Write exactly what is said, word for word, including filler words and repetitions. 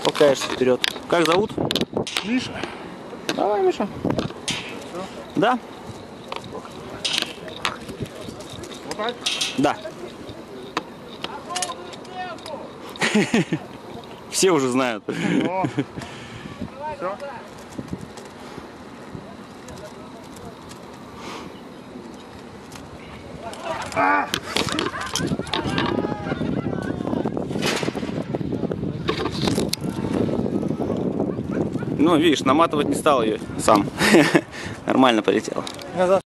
толкаешься вперед. Как зовут? Миша. Давай, Миша. Все? Да. Вот так? Да. Все уже знают. О. Все? А! Ну, видишь, наматывать не стал ее сам. Нормально полетела.